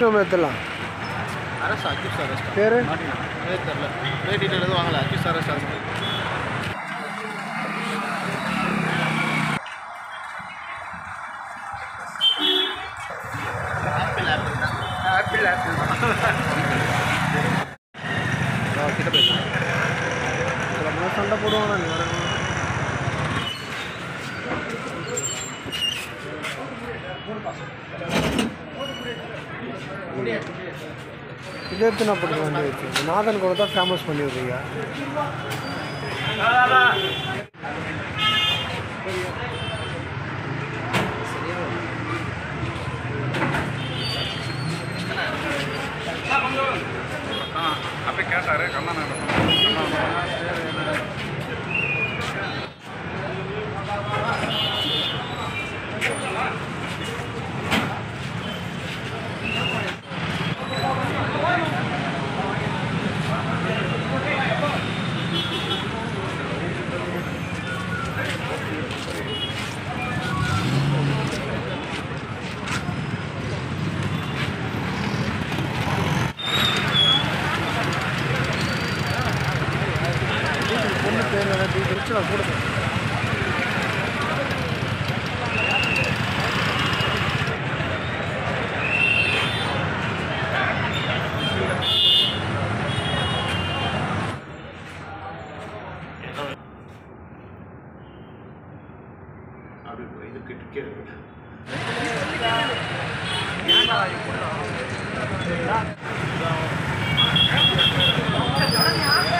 எடுத்துடலாம். அரசு அக்யூஸ் அரசு பேர் தெரியல. டீட்டெயில் எதுவும் வாங்கல. அக்யூஸ் அரசு அரசு ஆப்பிள் கிட்ட பேசுகிறேன். சண்டை போடுவாங்க. நீ வரணும். இது எடுத்து நான் போட்டு வண்டி வச்சு நாதன் கூட தான் ஃபேமஸ் பண்ணி விட்றீங்க. அப்படி கேட்டாரு கண்ணா நான் போடுறேன். அப்படி இதுக்கு டிக்கெட் ஏன்டா